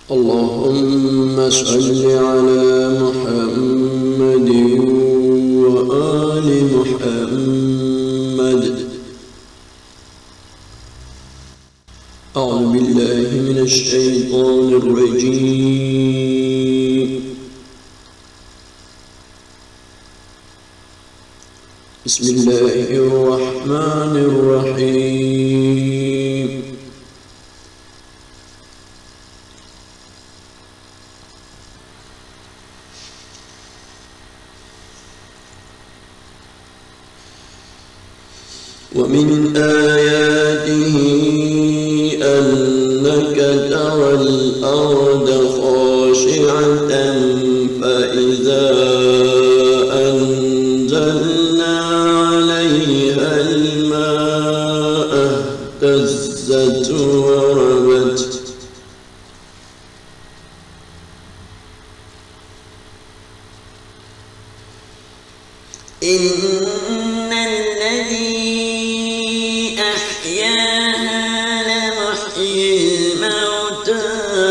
اللهم صل على محمد وآل محمد. أعوذ بالله من الشيطان الرجيم. بسم الله الرحمن الرحيم. ومن آياته أنك ترى الأرض خاشعة فإذا أنزلنا عليها الماء اهتزت وربت إن الذي أحياها لمحيي الموتى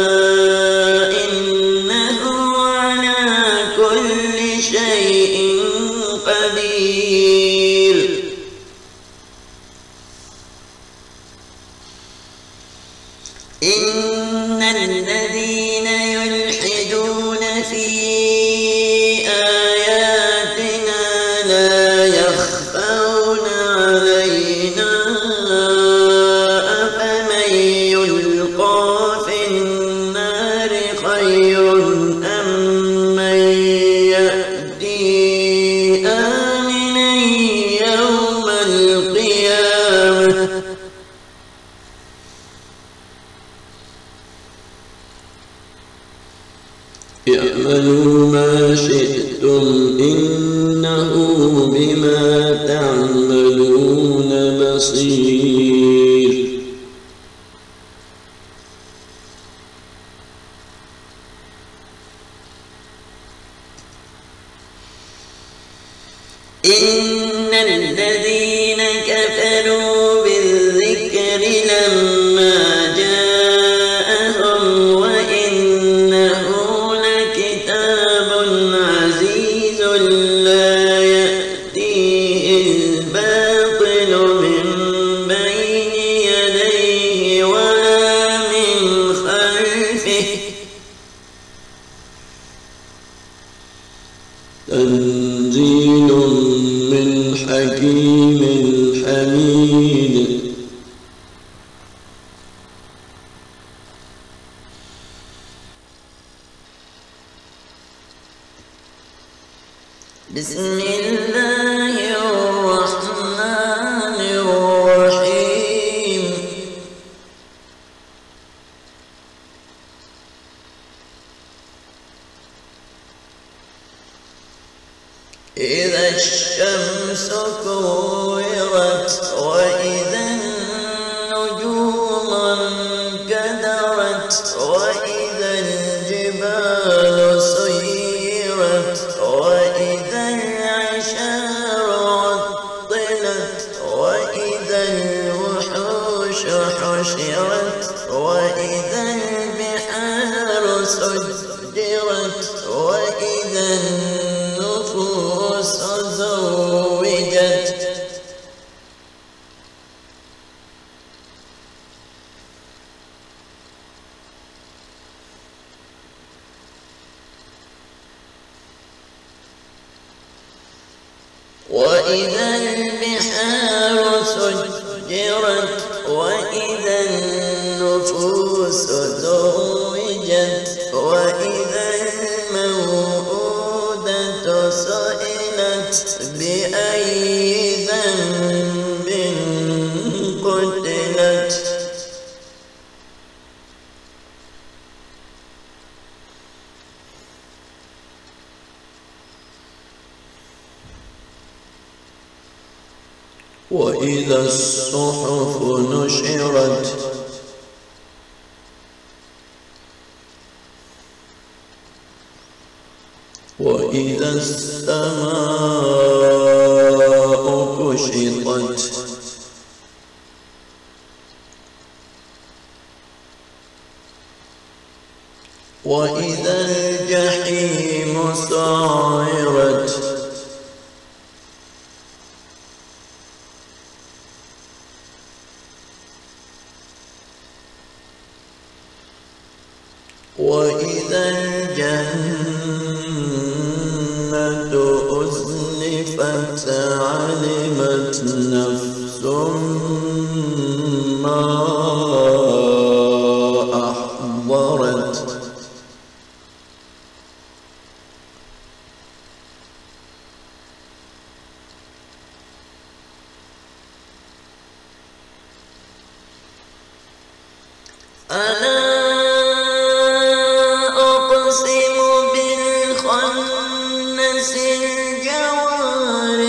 إنه على كل شيء قدير. إن الذين يلحدون في آياتنا لا يخفون علينا أفمن يلقى في النار خير أم من يأتي آمنا يوم القيامة. اعملوا ما شئتم إنه بما تعملون بصير. إن الذين كفروا بالذكر لما جاءهم وإنه لكتاب عزيز لا يأتيه الباطل من بين يديه ولا من خلفه تنزيل من حكيم حميد. بسم الله الرحمن الرحيم. إذا الشمس كورت وإذا النجوم انكدرت وإذا الجبال سيرت وإذا العشار عطلت وإذا الوحوش حشرت وإذا البحار سجرت وإذا النفوس زوجت وإذا البحار سجرت وإذا النفوس زوجت وإذا الموءودة سئلت بأي ذنب قتلت وإذا الصحف نشرت وإذا السماء كشطت وإذا الجحيم سعرت وإذا الجنة أزلفت علمت نفس ما أحضرت ألا أقسم بالخنس الجوار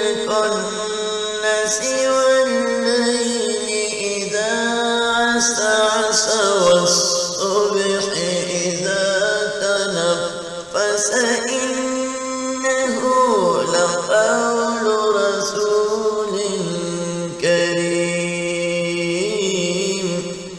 الكنس والليل إذا عسعس والصبح إذا تنفس إنه لقول رسول كريم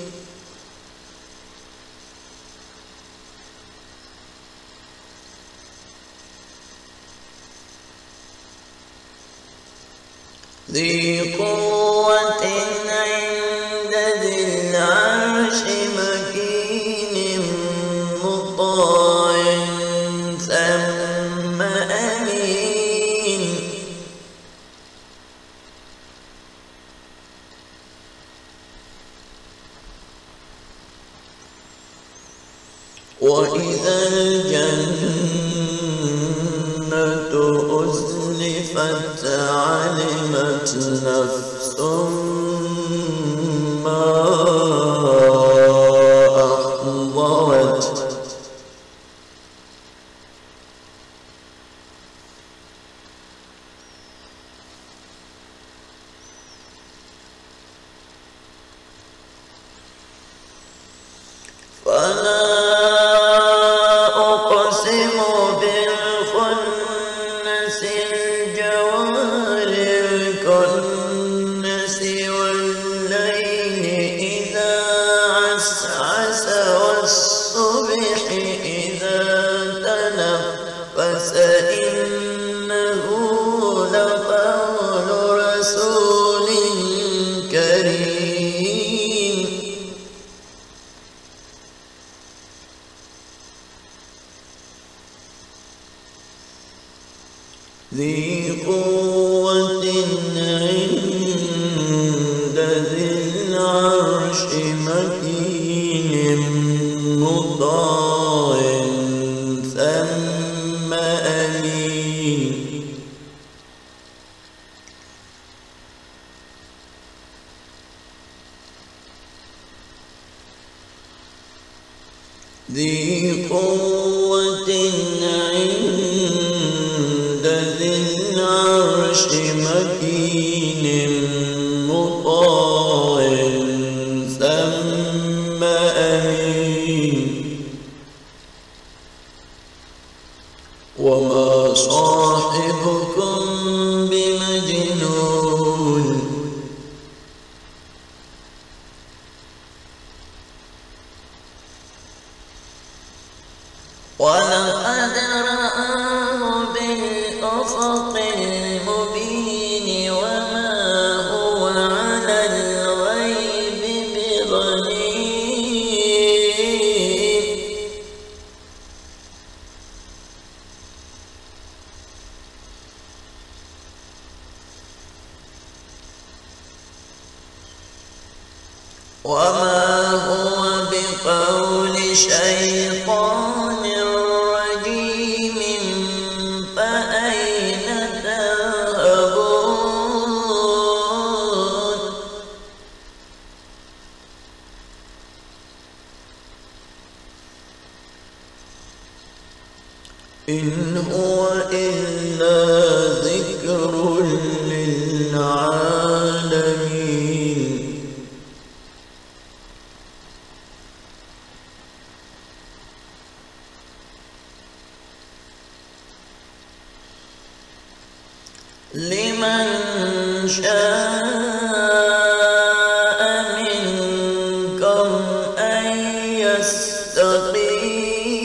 ذي قوة عند ذي العرش مكين مطاع ثم أمين وإذا الجنة أزلفت علمت نفس ما أحضرت فلا أقسم بالخنس الجوار الكنس والليل إذا عسعس والصبح إذا تنفس إنه لقول رسول كريم ذي قوة عند ذي العرش مكين مطاع ثم أمين ذي قوة عند ذي العرش مكين مطاع ثم أمين وما صاحبكم بمجنون ولقد رآه بالأفق المبين وما هو على الغيب بضنين وما هو بقول شيطان رجيم فأين تذهبون إن هو إلا ذكر للعالمين لمن شاء منكم أن يستقيم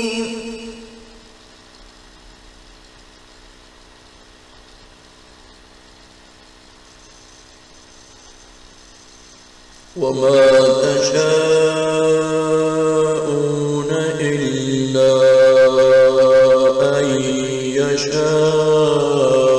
وما تشاءون إلا أن يشاء